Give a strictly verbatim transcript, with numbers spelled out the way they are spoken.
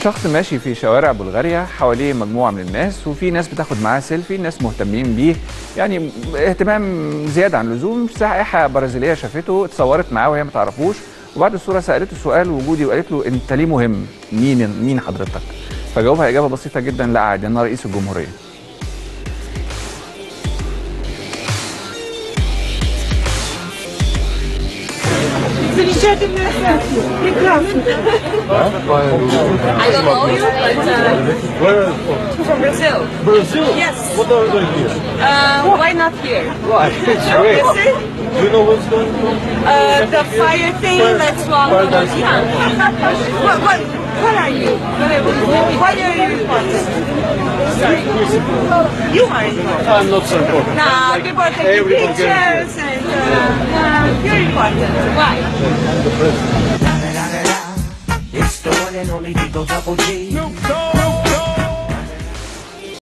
شخص ماشي في شوارع بلغاريا، حواليه مجموعة من الناس وفي ناس بتاخد معاه سيلفي، ناس مهتمين بيه، يعني اهتمام زيادة عن اللزوم. سائحة برازيلية شافته، اتصورت معاه وهي ما تعرفوش، وبعد الصورة سألته سؤال وجودي وقالت له انت ليه مهم؟ مين مين حضرتك؟ فجاوبها إجابة بسيطة جدا: لا عادي، أنا رئيس الجمهورية. Замечательная селфи. Прекрасно. I don't know you, but uh, Where? from Brazil. Brazil? Yes. What are you doing here? Uh, why not here? Why? It's great. Do you know what's going on? Uh, the fire thing, that's one. Paradise. Yeah. what, what, what are you? Why are you important? Sorry. You are important. I'm not so important. Nah, people are taking Everyone pictures and uh, uh, you're important. Why? I'm the president. It's the one and only Digo Double G.